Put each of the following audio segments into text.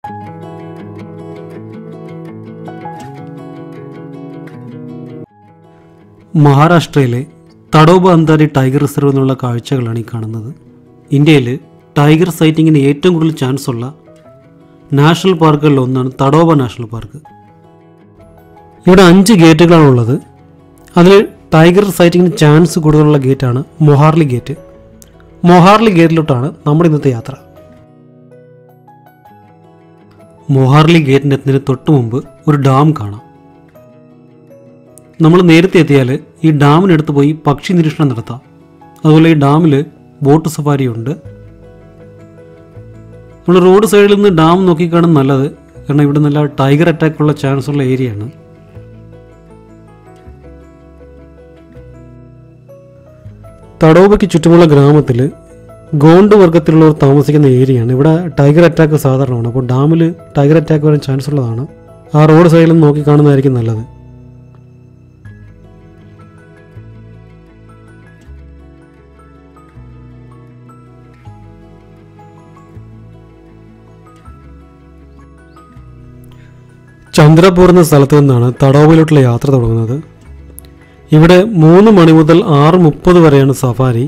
മഹാരാഷ്ട്രയിലെ Tadoba Andhari tiger reserve എന്നുള്ള കാഴ്ചകളാണ് ഈ കാണുന്നത്. ഇന്ത്യയിൽ ടൈഗർ സൈറ്റിങ്ങിന് ഏറ്റവും കൂടുതൽ ചാൻസ് ഉള്ള നാഷണൽ പാർക്കുകളിൽ ഒന്നാണ് തഡോബ നാഷണൽ പാർക്ക്. ഇവിടെ 5 ഗേറ്റുകളാണുള്ളത്. അതിൽ ടൈഗർ സൈറ്റിങ്ങിന് ചാൻസ് കൂടുതലുള്ള ഗേറ്റാണ് മൊഹാർലി ഗേറ്റ്. മൊഹാർലി ഗേറ്റിലോട്ടാണ് നമ്മുടെ ഇന്നത്തെ യാത്ര. മൊഹാർലി ഗേറ്റിൻ്റെ എത്തുന്നതിന് തൊട്ട് മുമ്പ് ഒരു ഡാം കാണാം. നമ്മൾ നേരത്തെ എത്തിയാൽ ഈ ഡാമിനടുത്ത് പോയി പക്ഷി നിരീക്ഷണം നടത്താം. അതുപോലെ ഈ ഡാമിൽ ബോട്ട് സഫാരി ഉണ്ട്. നമ്മൾ റോഡ് സൈഡിൽ നിന്ന് ഡാം നോക്കിക്കാണും നല്ലത്, കാരണം ഇവിടെ നല്ല ടൈഗർ അറ്റാക്ക് ഉള്ള ചാൻസ് ഉള്ള ഏരിയയാണ്. തഡോബയ്ക്ക് ചുറ്റുമുള്ള ഗ്രാമത്തിൽ ഗോണ്ട് വർഗത്തിലുള്ളവർ താമസിക്കുന്ന ഏരിയയാണ്. ഇവിടെ ടൈഗർ അറ്റാക്ക് സാധാരണമാണ്. അപ്പോൾ ഡാമിൽ ടൈഗർ അറ്റാക്ക് വരാൻ ചാൻസ് ഉള്ളതാണ്. ആ റോഡ് സൈഡിൽ നിന്ന് നോക്കി കാണുന്നതായിരിക്കും നല്ലത്. ചന്ദ്രപൂർ എന്ന സ്ഥലത്ത് നിന്നാണ് തഡോബയിലോട്ടുള്ള യാത്ര തുടങ്ങുന്നത്. ഇവിടെ 3 മണി മുതൽ 6:30 വരെയാണ് സഫാരി.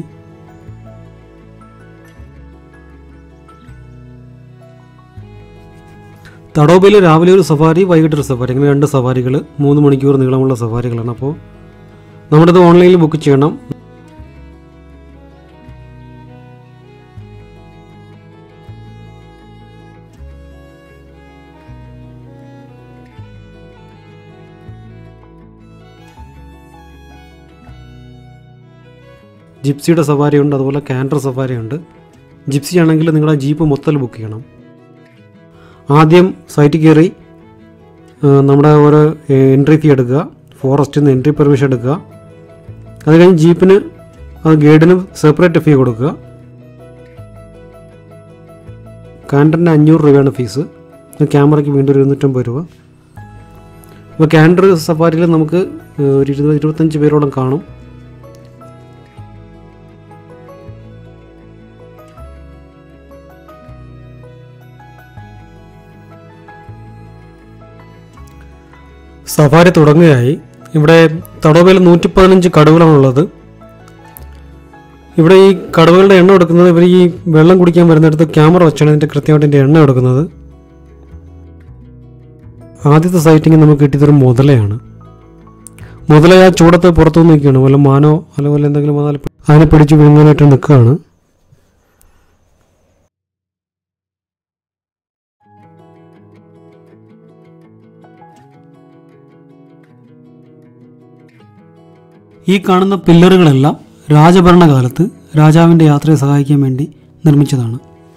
തഡോബയിൽ രാവിലെ ഒരു സഫാരി, വൈകിട്ടൊരു സഫാരി, അങ്ങനെ 2 സഫാരികൾ 3 മണിക്കൂർ നീളമുള്ള സഫാരികളാണ്. അപ്പോൾ നമ്മളിത് ഓൺലൈനിൽ ബുക്ക് ചെയ്യണം. ജിപ്സിയുടെ സഫാരി ഉണ്ട്, അതുപോലെ കാൻറ്റർ സഫാരി ഉണ്ട്. ജിപ്സി ആണെങ്കിൽ നിങ്ങളുടെ ജീപ്പ് മൊത്തത്തിൽ ബുക്ക് ചെയ്യണം. ആദ്യം സൈറ്റിൽ കയറി നമ്മുടെ ഒരു എൻട്രി ഫീ എടുക്കുക, ഫോറസ്റ്റിൽ നിന്ന് എൻട്രി പെർമിഷൻ എടുക്കുക. അത് കഴിഞ്ഞ് ജീപ്പിന് ഗൈഡിന് സെപ്പറേറ്റ് ഫീ കൊടുക്കുക. കാൻറ്ററിന് 500 രൂപയാണ് ഫീസ്. ക്യാമറയ്ക്ക് വീണ്ടും 250 രൂപ. അപ്പോൾ കാൻറ്റർ സഫാരിയിൽ നമുക്ക് ഒരു 20-25 പേരോളം കാണും. സഫാരി തുടങ്ങുകയായി. ഇവിടെ തഡോബയിൽ 115 കടുവകളാണുള്ളത്. ഇവിടെ ഈ കടുവകളുടെ എണ്ണം എടുക്കുന്നത് ഇവർ ഈ വെള്ളം കുടിക്കാൻ വരുന്നിടത്ത് ക്യാമറ വെച്ചാണ് ഇതിൻ്റെ കൃത്യമായിട്ട് ഇതിൻ്റെ എണ്ണം എടുക്കുന്നത്. ആദ്യത്തെ സൈറ്റിങ് നമുക്ക് കിട്ടിയതൊരു മുതലയാണ്. മുതല ആ ചൂടത്ത് പുറത്തു നിൽക്കുകയാണ്. വല്ല മാനോ അല്ലെങ്കിൽ എന്തെങ്കിലും വന്നാൽ അതിനെ പിടിച്ച് വിഴുങ്ങാനായിട്ട് നിൽക്കുകയാണ്. ഈ കാണുന്ന പില്ലറുകളെല്ലാം രാജഭരണകാലത്ത് രാജാവിൻ്റെ യാത്രയെ സഹായിക്കാൻ വേണ്ടി നിർമ്മിച്ചതാണ്.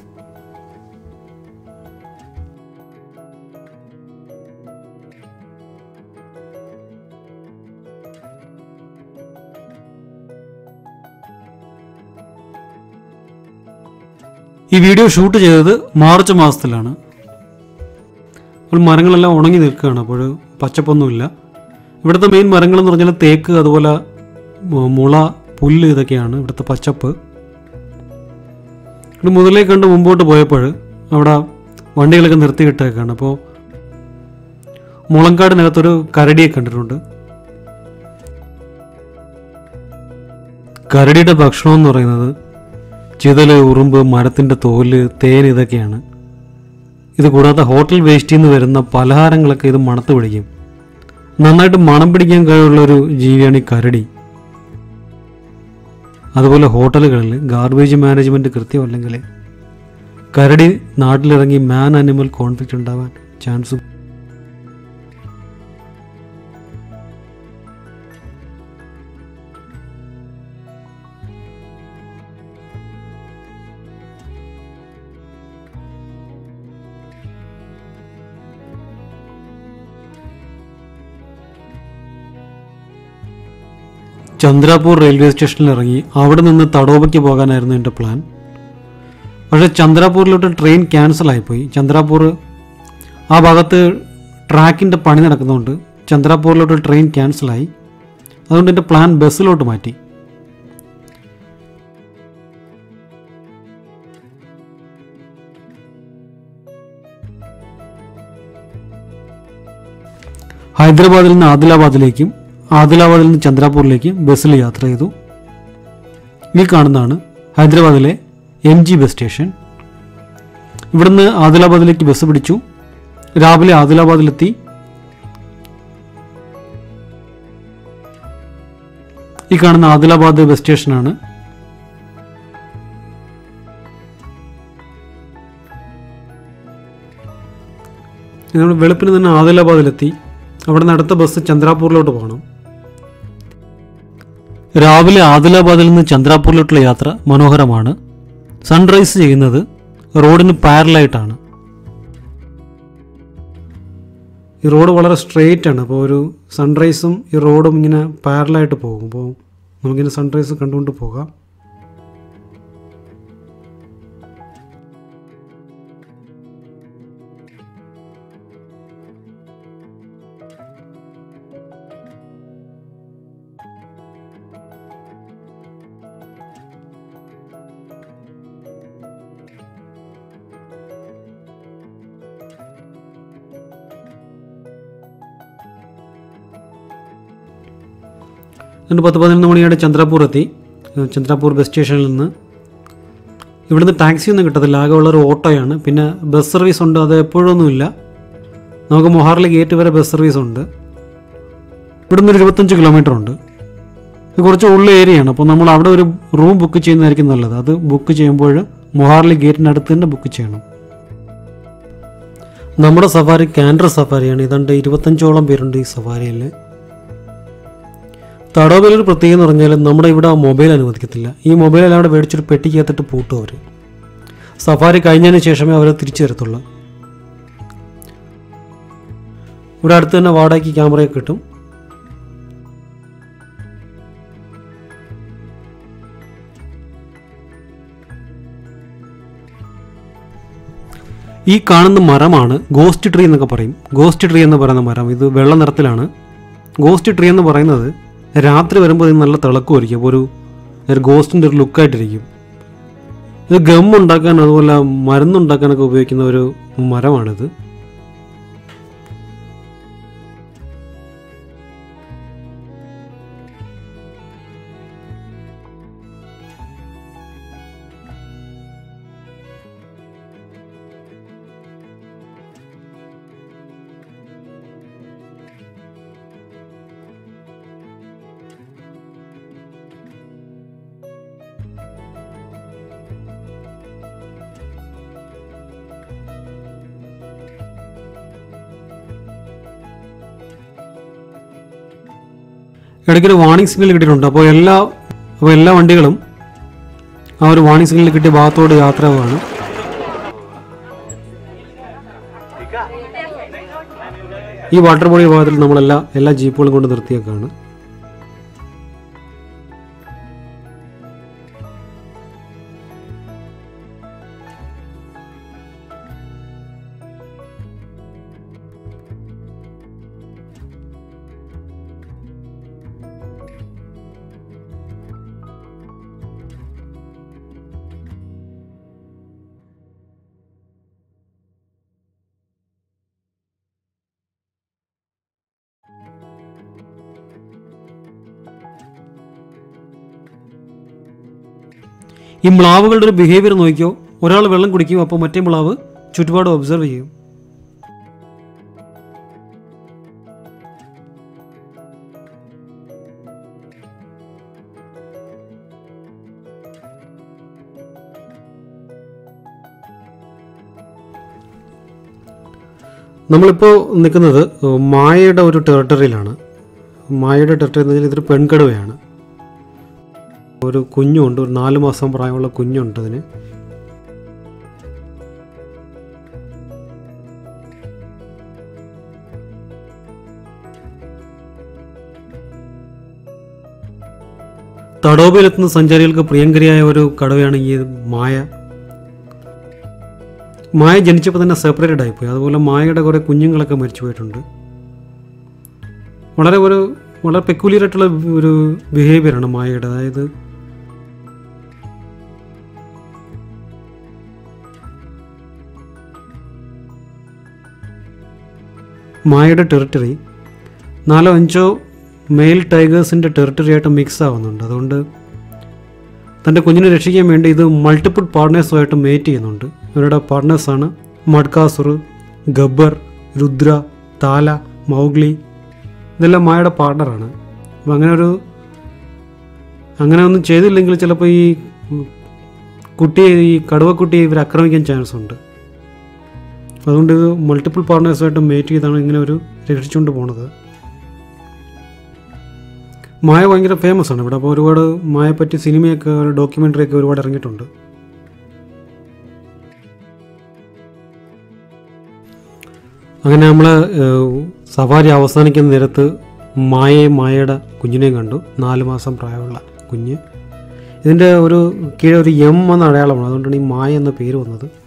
ഈ വീഡിയോ ഷൂട്ട് ചെയ്തത് മാർച്ച് മാസത്തിലാണ്. അപ്പോൾ മരങ്ങളെല്ലാം ഉണങ്ങി നിൽക്കുകയാണ്. അപ്പോൾ പച്ചപ്പൊന്നുമില്ല. ഇവിടുത്തെ മെയിൻ മരങ്ങളെന്ന് പറഞ്ഞാൽ തേക്ക്, അതുപോലെ മുള, പുല്ല്, ഇതൊക്കെയാണ് ഇവിടുത്തെ പച്ചപ്പ്. ഇവിടെ മുതലേ കണ്ട് മുമ്പോട്ട് പോയപ്പോൾ അവിടെ വണ്ടികളൊക്കെ നിർത്തിയിട്ടേക്കാണ്. അപ്പോൾ മുളങ്കാടിനകത്തൊരു കരടിയെ കണ്ടിട്ടുണ്ട്. കരടിയുടെ ഭക്ഷണം എന്ന് പറയുന്നത് ചിതല്, ഉറുമ്പ്, മരത്തിൻ്റെ തോല്, തേൻ, ഇതൊക്കെയാണ്. ഇത് കൂടാതെ ഹോട്ടൽ വേസ്റ്റിൽ നിന്ന് വരുന്ന പലഹാരങ്ങളൊക്കെ ഇത് മണത്ത് പിടിക്കും. നന്നായിട്ട് മണം പിടിക്കാൻ കഴിവുള്ളൊരു ജീവിയാണ് ഈ കരടി. അതുപോലെ ഹോട്ടലുകളിൽ ഗാർബേജ് മാനേജ്മെൻറ്റ് കൃത്യമല്ലെങ്കിൽ കരടി നാട്ടിലിറങ്ങി മാൻ ആനിമൽ കോൺഫ്ലിക്റ്റ് ഉണ്ടാവാൻ ചാൻസ്. ചന്ദ്രപൂർ റെയിൽവേ സ്റ്റേഷനിൽ ഇറങ്ങി അവിടെ നിന്ന് തഡോബയ്ക്ക് പോകാനായിരുന്നു എൻ്റെ പ്ലാൻ. പക്ഷേ ചന്ദ്രപൂരിലോട്ട് ട്രെയിൻ ക്യാൻസലായിപ്പോയി. ചന്ദ്രപൂർ ആ ഭാഗത്ത് ട്രാക്കിൻ്റെ പണി നടക്കുന്നതുകൊണ്ട് ചന്ദ്രപൂരിലോട്ട് ട്രെയിൻ ക്യാൻസലായി. അതുകൊണ്ട് എൻ്റെ പ്ലാൻ ബസ്സിലോട്ട് മാറ്റി. ഹൈദരാബാദിൽ നിന്ന് ആദിലാബാദിലേക്കും ആദിലാബാദിൽ നിന്ന് ചന്ദ്രാപൂരിലേക്കും ബസ്സിൽ യാത്ര ചെയ്തു. ഈ കാണുന്നതാണ് ഹൈദരാബാദിലെ MG ബസ് സ്റ്റേഷൻ. ഇവിടുന്ന് ആദിലാബാദിലേക്ക് ബസ് പിടിച്ചു. രാവിലെ ആദിലാബാദിലെത്തി. ഈ കാണുന്ന ആദിലാബാദ് ബസ് സ്റ്റേഷനാണ്. നമ്മൾ വെളുപ്പിന് തന്നെ ആദിലാബാദിലെത്തി. അവിടെ നിന്ന് അടുത്ത ബസ് ചന്ദ്രാപൂരിലോട്ട് പോകണം. രാവിലെ ആദിലാബാദിൽ നിന്ന് ചന്ദ്രാപൂരിലോട്ടുള്ള യാത്ര മനോഹരമാണ്. സൺറൈസ് ചെയ്യുന്നത് റോഡിന് പാരലായിട്ടാണ്. ഈ റോഡ് വളരെ സ്ട്രെയിറ്റ് ആണ്. അപ്പോൾ ഒരു സൺറൈസും ഈ റോഡും ഇങ്ങനെ പാരലായിട്ട് പോകും. അപ്പോൾ നമുക്കിങ്ങനെ സൺറൈസ് കണ്ടുകൊണ്ട് പോകാം. എന്നിട്ട് 10-11 മണിയോടെ ചന്ദ്രാപൂർ എത്തി. ചന്ദ്രാപൂർ ബസ് സ്റ്റേഷനിൽ നിന്ന് ഇവിടുന്ന് ടാക്സി ഒന്നും കിട്ടത്തില്ല. ആകെ ഉള്ളൊരു ഓട്ടോയാണ്. പിന്നെ ബസ് സർവീസ് ഉണ്ട്. അത് എപ്പോഴൊന്നുമില്ല. നമുക്ക് മൊഹാർലി ഗേറ്റ് വരെ ബസ് സർവീസ് ഉണ്ട്. ഇവിടുന്ന് ഒരു 25 കിലോമീറ്റർ ഉണ്ട്. ഇത് കുറച്ച് ഉള്ള ഏരിയയാണ്. അപ്പോൾ നമ്മൾ അവിടെ ഒരു റൂം ബുക്ക് ചെയ്യുന്നതായിരിക്കും നല്ലത്. അത് ബുക്ക് ചെയ്യുമ്പോൾ മൊഹാർലി ഗേറ്റിനടുത്ത് തന്നെ ബുക്ക് ചെയ്യണം. നമ്മുടെ സഫാരി കാൻറ്റർ സഫാരിയാണ്. ഇതുണ്ട് 25ഓളം പേരുണ്ട് ഈ സഫാരിയിൽ. തടോബയിലൊരു പ്രത്യേകം എന്ന് പറഞ്ഞാൽ നമ്മുടെ ഇവിടെ മൊബൈൽ അനുവദിക്കത്തില്ല. ഈ മൊബൈൽ അവിടെ മേടിച്ചൊരു പെട്ടിക്കകത്തിട്ട് പൂട്ടും അവർ. സഫാരി കഴിഞ്ഞതിന് ശേഷമേ അവർ തിരിച്ചു തരത്തുള്ളൂ. ഇവിടെ അടുത്ത് തന്നെ വാടകയ്ക്ക് ക്യാമറയൊക്കെ കിട്ടും. ഈ കാണുന്ന മരമാണ് ഗോസ്റ്റ് ട്രീ എന്നൊക്കെ പറയും. ഗോസ്റ്റ് ട്രീ എന്ന് പറയുന്ന മരം ഇത് വെള്ള നിറത്തിലാണ്. ഗോസ്റ്റ് ട്രീ എന്ന് പറയുന്നത് രാത്രി വരുമ്പോൾ ഇത് നല്ല തിളക്കമായിരിക്കും. അപ്പോൾ ഒരു ഗോസ്റ്റിൻ്റെ ഒരു ലുക്കായിട്ടിരിക്കും. ഇത് ഗം ഉണ്ടാക്കാൻ അതുപോലെ മരുന്നുണ്ടാക്കാനൊക്കെ ഉപയോഗിക്കുന്ന ഒരു മരമാണിത്. ഇടയ്ക്കൊരു വാർണിംഗ് സിഗ്നൽ കിട്ടിയിട്ടുണ്ട്. അപ്പോൾ എല്ലാ വണ്ടികളും ആ ഒരു വാർണിംഗ് സിഗ്നൽ കിട്ടിയ ഭാഗത്തോട് യാത്രയാണ്. ഈ വാട്ടർ ബോഡി ഭാഗത്തിൽ എല്ലാ ജീപ്പുകളും കൊണ്ട് നിർത്തിയേക്കാണ്. ഈ മ്ലാവുകളുടെ ഒരു ബിഹേവിയർ നോക്കിയോ. ഒരാൾ വെള്ളം കുടിക്കും, അപ്പോൾ മറ്റേ മ്ലാവ് ചുറ്റുപാട് ഒബ്സർവ് ചെയ്യും. നമ്മളിപ്പോൾ നിൽക്കുന്നത് മായയുടെ ഒരു ടെറിട്ടറിയിലാണ്. മായയുടെ ടെറിട്ടറി എന്ന് വെച്ചാൽ ഇതൊരു പെൺകടുവയാണ്. ഒരു കുഞ്ഞുണ്ട്, ഒരു 4 മാസം പ്രായമുള്ള കുഞ്ഞുണ്ട് അതിന്. തടോബയിലെത്തുന്ന സഞ്ചാരികൾക്ക് പ്രിയങ്കരിയായ ഒരു കടുവയാണ് ഈ മായ. മായ ജനിച്ചപ്പോൾ തന്നെ സെപ്പറേറ്റഡ് ആയിപ്പോയി. അതുപോലെ മായയുടെ കുറേ കുഞ്ഞുങ്ങളൊക്കെ മരിച്ചു പോയിട്ടുണ്ട്. വളരെ പെക്യുലിയർ ആയിട്ടുള്ള ഒരു ബിഹേവിയറാണ് മായയുടെ. അതായത് മായയുടെ ടെറിട്ടറി 4-5 മെയിൽ ടൈഗേഴ്സിൻ്റെ ടെറിട്ടറി ആയിട്ട് മിക്സ് ആവുന്നുണ്ട്. അതുകൊണ്ട് തൻ്റെ കുഞ്ഞിനെ രക്ഷിക്കാൻ വേണ്ടി ഇത് മൾട്ടിപ്പിൾ പാർട്ട്നേഴ്സുമായിട്ട് മേറ്റ് ചെയ്യുന്നുണ്ട്. ഇവരുടെ പാർട്ട്നേഴ്സാണ് മഡ്കാസുർ, ഗബ്ബർ, രുദ്ര, താല, മൗഗ്ലി. ഇതെല്ലാം മായയുടെ പാർട്ട്ണറാണ്. അപ്പം അങ്ങനെ ഒന്നും ചെയ്തില്ലെങ്കിൽ ചിലപ്പോൾ ഈ കടുവക്കുട്ടിയെ ഇവർ ആക്രമിക്കാൻ ചാൻസ് ഉണ്ട്. അതുകൊണ്ട് ഇത് മൾട്ടിപ്പിൾ പാർട്ട്നേഴ്സുമായിട്ട് മേറ്റ് ചെയ്താണ് ഇങ്ങനെ രക്ഷിച്ചുകൊണ്ട് പോണത്. മായ ഭയങ്കര ഫേമസ് ആണ് ഇവിടെ. അപ്പോൾ ഒരുപാട് മായപ്പറ്റി സിനിമയൊക്കെ ഡോക്യുമെൻ്ററിയൊക്കെ ഒരുപാട് ഇറങ്ങിയിട്ടുണ്ട്. അങ്ങനെ നമ്മൾ സഫാരി അവസാനിക്കുന്ന നേരത്ത് മായയുടെ കുഞ്ഞിനെയും കണ്ടു. 4 മാസം പ്രായമുള്ള കുഞ്ഞ്. ഇതിൻ്റെ കീഴെ ഒരു എം എന്ന അടയാളമാണ്. അതുകൊണ്ടാണ് ഈ മായ എന്ന പേര് വന്നത്.